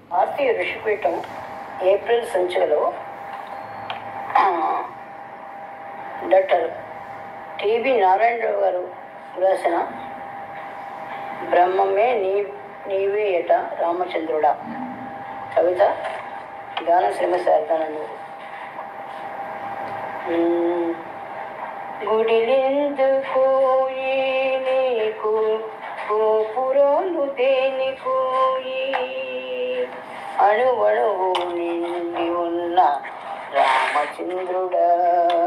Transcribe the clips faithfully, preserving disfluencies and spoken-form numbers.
భారతీయ Rishipeetham April సంచికలో doctor TB Narayanarao గారు రాసిన బ్రహ్మమే నీ నీవే ఎట రామచంద్రుడా కవిత గాన శ్రీమ శారదానంద. గుడిలెందుకోయి నీకు గోపురాలు దేనికోయి అణువణువు నిండి ఉన్న రామచంద్రుడా.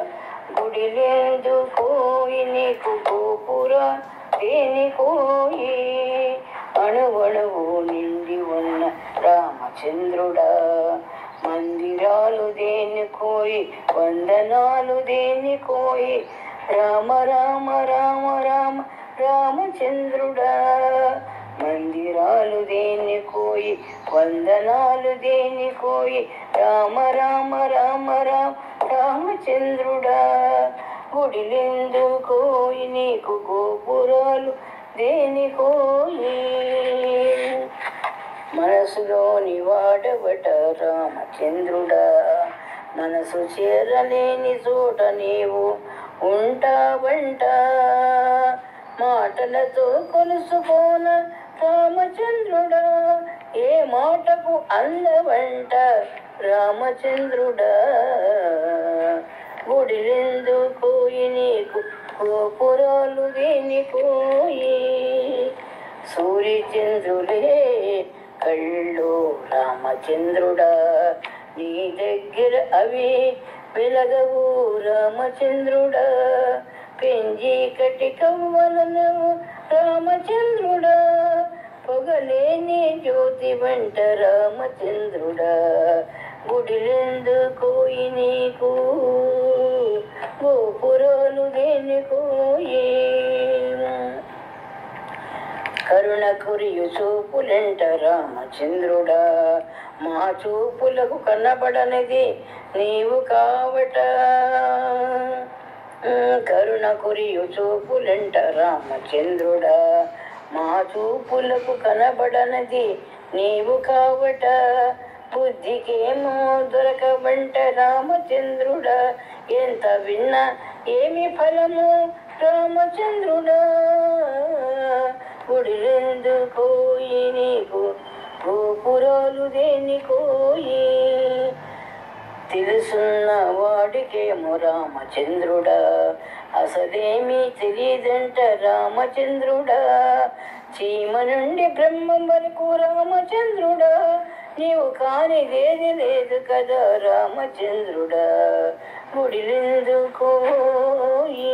గుడిలెందుకోయి నీకు గోపురా దేనికోయి అణువణువు నిండి ఉన్న రామచంద్రుడా. మందిరాలు దేనికోయి వందనాలు దేనికోయి రామ రామ రామ రామ రామచంద్రుడా. మందిరాలు దేనికోయి వందనాలు దేనికోయి రామ రామ రామ రామ రామచంద్రుడా. గుడిలెందుకోయి నీకు గోపురాలు దేనికోయి మనసులోని వాడబట రామచంద్రుడా. మనసు చేరలేని చోట నీవు ఉంటావంట మాటలతో కొలుసుకోన రామచంద్రుడా. ఏ మాటకు అందవంట రామచంద్రుడా. గుడిలెందుకోయి నీకు గోపురాలు దేనికోయి సూర్యచంద్రులే కళ్ళు రామచంద్రుడా. నీ దగ్గర అవి వెలగవు రామచంద్రుడా. పెంజి కటి కవ్వలనవు రామచంద్రుడా. పొగలేని జ్యోతి వంట రామచంద్రుడా. గుడిలెందుకోయి నీకు గోపురాలు దేనికోయి కరుణ కురియు చూపులంట రామచంద్రుడా. మా చూపులకు కనబడనిది నీవు కావట. కరుణ కురియు చూపులంట రామచంద్రుడా. మా చూపులకు కనబడనది నీవు కావట. బుద్ధికేమో దొరకబంట రామచంద్రుడా. ఎంత విన్నా ఏమి ఫలము రామచంద్రుడా. గుడిలెందుకోయి నీకు గోపురాలు దేనికోయి తెలుసున్న వాడికేమో రామచంద్రుడా. అసలేమీ తెలియదంట రామచంద్రుడా. చీమ నుండి బ్రహ్మం వరకు రామచంద్రుడా. నీవు కానిదేది లేదు కదా రామచంద్రుడా. గుడిలెందుకోయి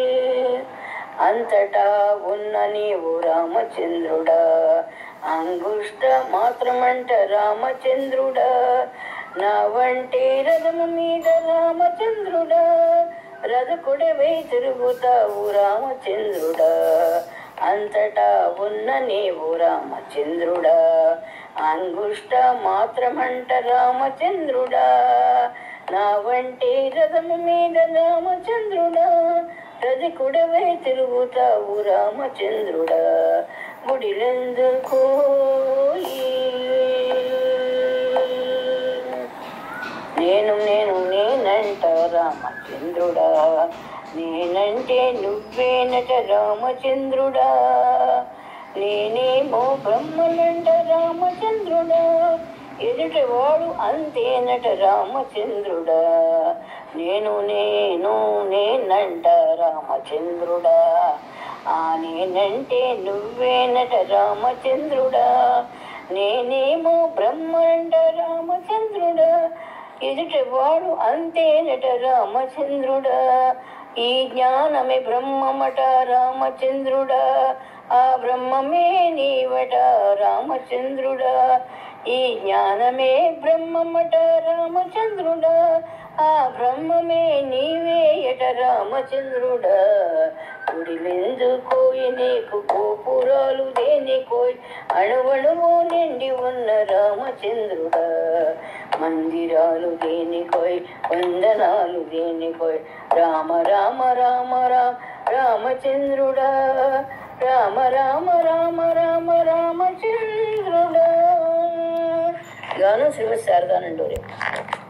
అంతటా ఉన్న నీవు రామచంద్రుడా. అంగుష్ట మాత్రమంట రామచంద్రుడా. నా వంటి రథము మీద రామచంద్రుడా. రథకుడవై తిరుగుతావు రామచంద్రుడా. అంతటా ఉన్న నీవు రామచంద్రుడా. అంగుష్ట మాత్రమంట రామచంద్రుడా. నా వంటి రథము మీద రామచంద్రుడా. రథకుడవై తిరుగుతావు రామచంద్రుడా. గుడిలెందుకోయి నేను నేను నేనంట రామచంద్రుడా. నేనంటే నువ్వేనట రామచంద్రుడా. నేనేమో బ్రహ్మనంట రామచంద్రుడా. ఎదుటివాడు అంతేనట రామచంద్రుడా. నేను నేను నేనంట రామచంద్రుడా. ఆ నేనంటే నువ్వేనట రామచంద్రుడా. నేనేమో బ్రహ్మనంట రామచంద్రుడా. ఎదుటివాడు అంతేనట రామచంద్రుడా. ఈ జ్ఞానమే బ్రహ్మమట రామచంద్రుడా. ఆ బ్రహ్మమే నీవట రామచంద్రుడా. ఈ జ్ఞానమే బ్రహ్మమట రామచంద్రుడా. ఆ బ్రహ్మమే నీవే ఎట రామచంద్రుడా. గుడిలెందుకోయి నీకు గోపురాలు దేనికోయి అణువణువు నిండి ఉన్న రామచంద్రుడా. మందిరాలు దేనికోయి వందనాలు దేనికోయి రామ రామ రామ రామ రామచంద్రుడా. రామ రామ రామ రామ రామచంద్రుడా. గానం శ్రీమతి శారదానందూరి.